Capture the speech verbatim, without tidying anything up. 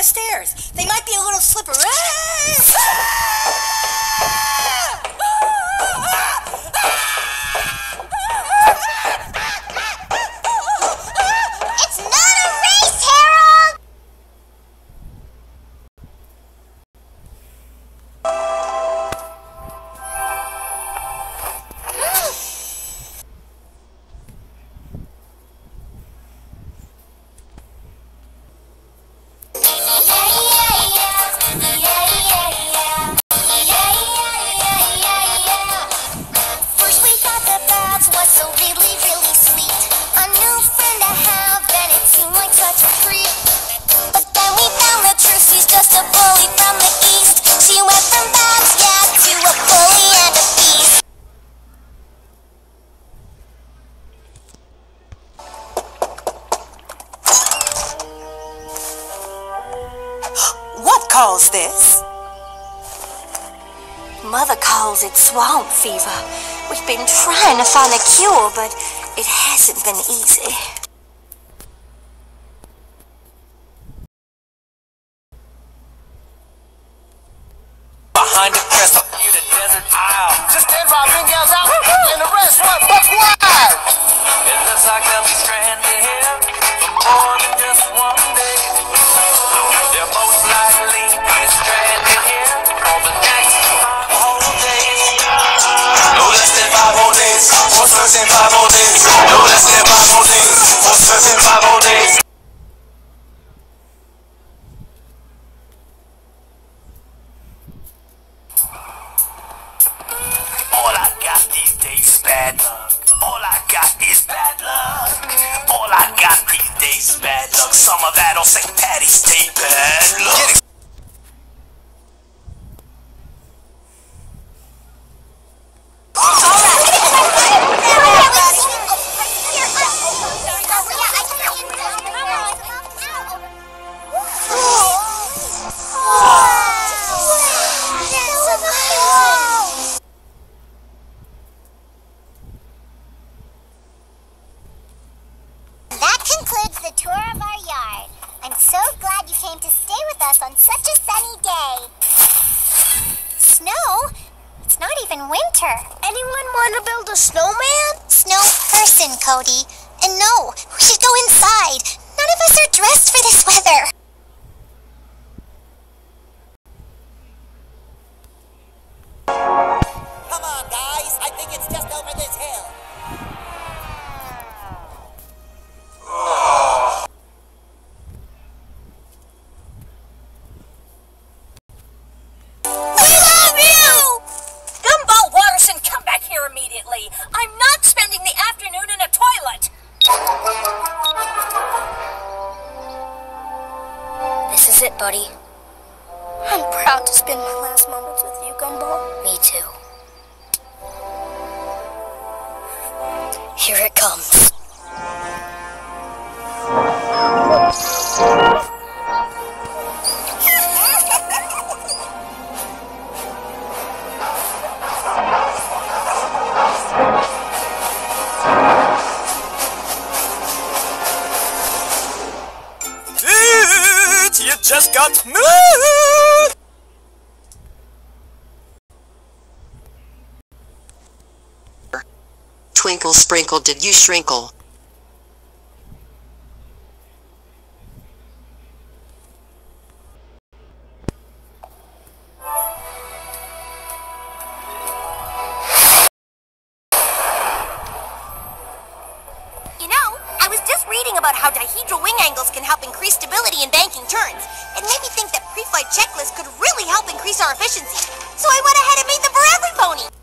stairs. They might be a little slippery. It's not a race, Harold! So really, really sweet. A new friend to have, and it seemed like such a treat. But then we found the truth, she's just a bully from the east. She went from Babs, yeah, to a bully and a beast. What calls this? Mother calls it swamp fever. We've been trying to find a cure, but it hasn't been easy. Behind the crest, you the desert isle. Just then Robin yells out, and the rest run buck wild. It looks like they'll be stranded here for more than just one day. They're most likely stranded here for the next five whole days. No less than five whole days, for certain five whole days. No less than five whole days, for certain five whole days. All I got these days is bad luck. All I got is bad luck. All I got these days is bad luck. Some of that on Saint Patty's Day, bad luck. That concludes the tour of our yard. I'm so glad you came to stay with us on such a sunny day. Snow? It's not even winter. Anyone want to build a snowman? Snow person, Cody. And no, we should go inside. None of us are dressed for this weather. Come on, guys. I think it's just over this hill. Immediately. I'm not spending the afternoon in a toilet. This is it, buddy. I'm proud to spend my last moments with you, Gumball. Me too. Here it comes. You just got moved! Twinkle, sprinkle, did you shrinkle? You know, I was just reading about how dihedral wing angles can help increase stability in banking turns. It made me think that pre-flight checklists could really help increase our efficiency. So I went ahead and made them for every pony.